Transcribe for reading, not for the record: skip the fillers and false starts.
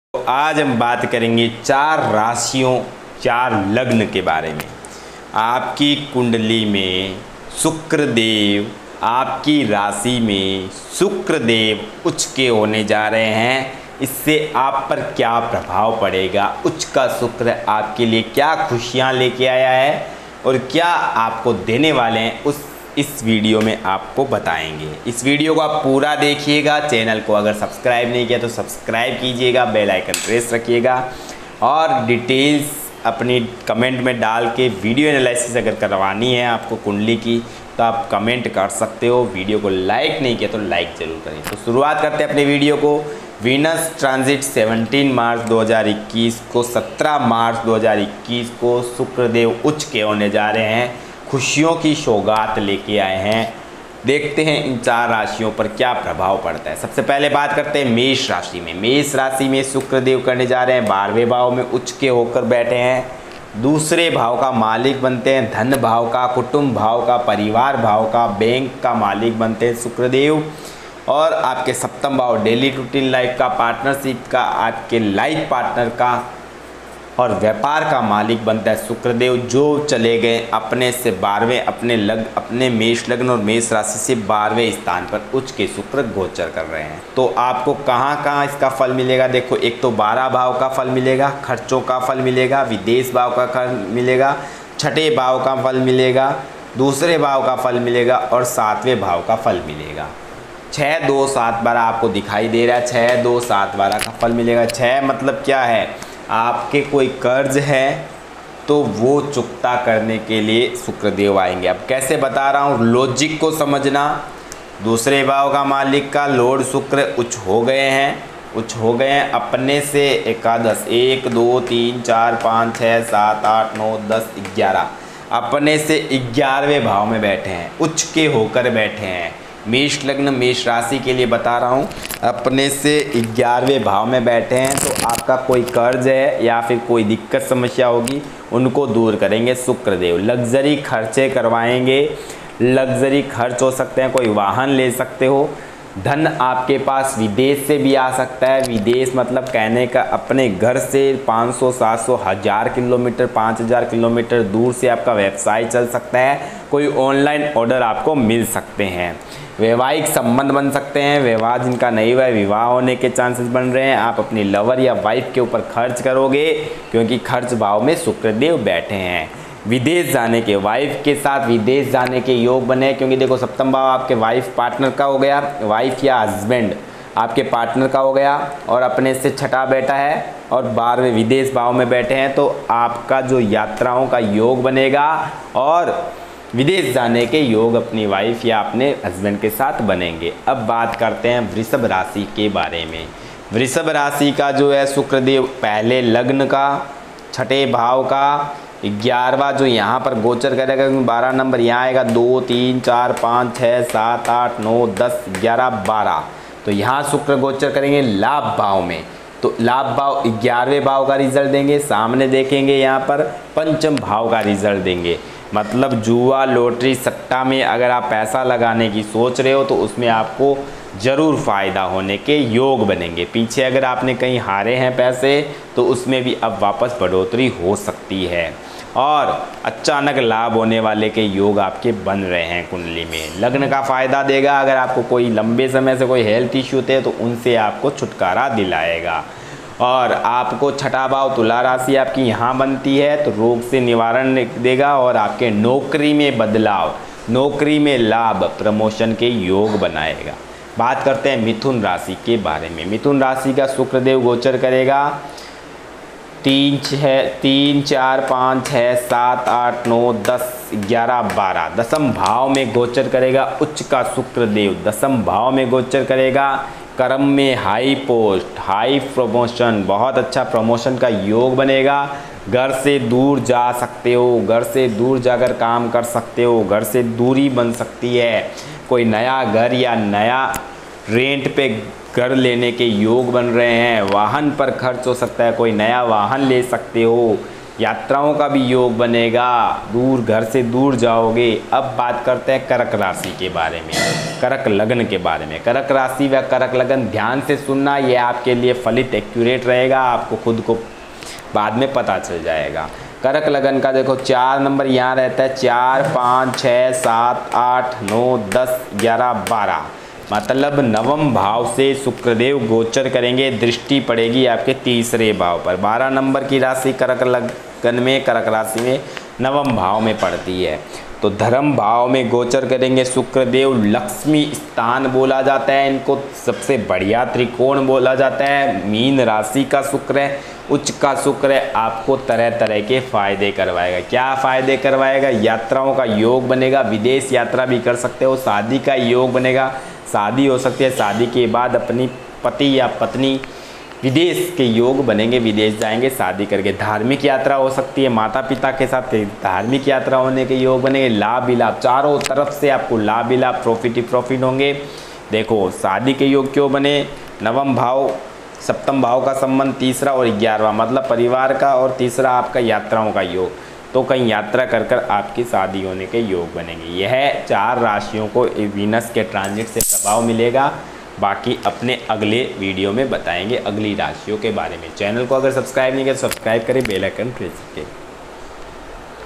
तो आज हम बात करेंगे चार राशियों, चार लग्न के बारे में। आपकी कुंडली में शुक्रदेव, आपकी राशि में शुक्रदेव उच्च के होने जा रहे हैं। इससे आप पर क्या प्रभाव पड़ेगा, उच्च का शुक्र आपके लिए क्या खुशियां लेके आया है और क्या आपको देने वाले हैं, इस वीडियो में आपको बताएंगे। इस वीडियो को आप पूरा देखिएगा। चैनल को अगर सब्सक्राइब नहीं किया तो सब्सक्राइब कीजिएगा, बेल आइकन प्रेस रखिएगा और डिटेल्स अपनी कमेंट में डाल के वीडियो एनालिसिस अगर करवानी है आपको कुंडली की तो आप कमेंट कर सकते हो। वीडियो को लाइक नहीं किया तो लाइक ज़रूर करें। तो शुरुआत करते हैं अपने वीडियो को। वीनस ट्रांजिट 17 मार्च 2021 को 17 मार्च 2021 को शुक्रदेव उच्च के होने जा रहे हैं, खुशियों की सौगात लेके आए हैं। देखते हैं इन चार राशियों पर क्या प्रभाव पड़ता है। सबसे पहले बात करते हैं मेष राशि में। मेष राशि में शुक्रदेव करने जा रहे हैं 12वें भाव में उच्च के होकर बैठे हैं। दूसरे भाव का मालिक बनते हैं, धन भाव का, कुटुंब भाव का, परिवार भाव का, बैंक का मालिक बनते हैं शुक्रदेव। और आपके सप्तम भाव डेली रूटीन लाइफ का, पार्टनरशिप का, आपके लाइफ पार्टनर का और व्यापार का मालिक बनता है शुक्रदेव, जो चले गए अपने से 12वें अपने मेष लग्न और मेष राशि से 12वें स्थान पर उच्च के शुक्र गोचर कर रहे हैं। तो आपको कहाँ कहाँ इसका फल मिलेगा, देखो। एक तो 12 भाव का फल मिलेगा, खर्चों का फल मिलेगा, विदेश भाव का फल मिलेगा, छठे भाव का फल मिलेगा, दूसरे भाव का फल मिलेगा और 7वें भाव का फल मिलेगा। 6 2 7 12 आपको दिखाई दे रहा है। 6 2 7 12 का फल मिलेगा। 6 मतलब क्या है, आपके कोई कर्ज है तो वो चुकता करने के लिए शुक्रदेव आएंगे। अब कैसे बता रहा हूँ, लॉजिक को समझना। दूसरे भाव का मालिक का लॉर्ड शुक्र उच्च हो गए हैं अपने से एकादश 1 2 3 4 5 6 7 8 9 10 11 अपने से 11वें भाव में बैठे हैं, उच्च के होकर बैठे हैं। मेष लग्न मेष राशि के लिए बता रहा हूँ, अपने से 11वें भाव में बैठे हैं। तो आपका कोई कर्ज है या फिर कोई दिक्कत समस्या होगी, उनको दूर करेंगे शुक्रदेव। लग्जरी खर्चे करवाएंगे, लग्जरी खर्च हो सकते हैं, कोई वाहन ले सकते हो। धन आपके पास विदेश से भी आ सकता है। विदेश मतलब कहने का अपने घर से 500 700 1000 किलोमीटर 5000 किलोमीटर दूर से आपका व्यवसाय चल सकता है। कोई ऑनलाइन ऑर्डर आपको मिल सकते हैं। वैवाहिक संबंध बन सकते हैं। विवाह जिनका नहीं हुआ है, विवाह होने के चांसेस बन रहे हैं। आप अपनी लवर या वाइफ के ऊपर खर्च करोगे क्योंकि खर्च भाव में शुक्रदेव बैठे हैं। विदेश जाने के, वाइफ के साथ विदेश जाने के योग बने, क्योंकि देखो सप्तम भाव आपके वाइफ पार्टनर का हो गया, वाइफ या हस्बैंड आपके पार्टनर का हो गया और अपने से छठा बैठा है और 12वें विदेश भाव में बैठे हैं। तो आपका जो यात्राओं का योग बनेगा और विदेश जाने के योग अपनी वाइफ या अपने हस्बैंड के साथ बनेंगे। अब बात करते हैं वृषभ राशि के बारे में। वृषभ राशि का जो है शुक्रदेव पहले लग्न का, छठे भाव का, 11वां जो यहाँ पर गोचर करेगा, 12 नंबर यहाँ आएगा, 2 3 4 5 6 7 8 9 10 11 12। तो यहाँ शुक्र गोचर करेंगे लाभ भाव में। तो लाभ भाव 11वें भाव का रिजल्ट देंगे। सामने देखेंगे यहाँ पर पंचम भाव का रिजल्ट देंगे। मतलब जुआ, लॉटरी, सट्टा में अगर आप पैसा लगाने की सोच रहे हो तो उसमें आपको ज़रूर फ़ायदा होने के योग बनेंगे। पीछे अगर आपने कहीं हारे हैं पैसे तो उसमें भी अब वापस बढ़ोतरी हो सकती है और अचानक लाभ होने वाले के योग आपके बन रहे हैं कुंडली में। लग्न का फ़ायदा देगा। अगर आपको कोई लंबे समय से कोई हेल्थ इश्यू थे तो उनसे आपको छुटकारा दिलाएगा। और आपको छठा भाव तुला राशि आपकी यहाँ बनती है तो रोग से निवारण देगा और आपके नौकरी में बदलाव, नौकरी में लाभ, प्रमोशन के योग बनाएगा। बात करते हैं मिथुन राशि के बारे में। मिथुन राशि का शुक्रदेव गोचर करेगा 3 4 5 6 7 8 9 10 11 12 दसम भाव में गोचर करेगा। उच्च का शुक्रदेव दसम भाव में गोचर करेगा। कर्म में हाई पोस्ट, हाई प्रमोशन, बहुत अच्छा प्रमोशन का योग बनेगा। घर से दूर जा सकते हो, घर से दूर जाकर काम कर सकते हो, घर से दूरी बन सकती है। कोई नया घर या नया रेंट पे घर लेने के योग बन रहे हैं। वाहन पर खर्च हो सकता है, कोई नया वाहन ले सकते हो यात्राओं का भी योग बनेगा, दूर घर से दूर जाओगे। अब बात करते हैं कर्क राशि के बारे में, कर्क लग्न के बारे में। कर्क राशि व कर्क लग्न ध्यान से सुनना, ये आपके लिए फलित एक्यूरेट रहेगा, आपको खुद को बाद में पता चल जाएगा। कर्क लगन का देखो 4 नंबर यहाँ रहता है, 4, 5, 6, 7, 8, 9, 10, 11, 12, मतलब नवम भाव से शुक्रदेव गोचर करेंगे, दृष्टि पड़ेगी आपके तीसरे भाव पर। 12 नंबर की राशि कर्क लगन में, कर्क राशि में नवम भाव में पड़ती है, तो धर्म भाव में गोचर करेंगे शुक्रदेव। लक्ष्मी स्थान बोला जाता है इनको, सबसे बढ़िया त्रिकोण बोला जाता है। मीन राशि का शुक्र है, उच्च का शुक्र है, आपको तरह तरह के फायदे करवाएगा। क्या फायदे करवाएगा? यात्राओं का योग बनेगा, विदेश यात्रा भी कर सकते हो, शादी का योग बनेगा, शादी हो सकती है, शादी के बाद अपनी पति या पत्नी विदेश के योग बनेंगे, विदेश जाएंगे शादी करके। धार्मिक यात्रा हो सकती है, माता पिता के साथ धार्मिक यात्रा होने के योग बनेंगे। लाभ ही लाभ, चारों तरफ से आपको लाभ ही लाभ, प्रॉफिट ही प्रॉफिट होंगे। देखो शादी के योग क्यों बने? नवम भाव सप्तम भाव का संबंध तीसरा और 11वां, मतलब परिवार का, और तीसरा आपका यात्राओं का योग, तो कहीं यात्रा कर कर आपकी शादी होने के योग बनेंगे। यह 4 राशियों को वीनस के ट्रांजिट से प्रभाव मिलेगा। बाकी अपने अगले वीडियो में बताएंगे अगली राशियों के बारे में। चैनल को अगर सब्सक्राइब नहीं किया तो सब्सक्राइब करें, बेल आइकन प्रेस करें।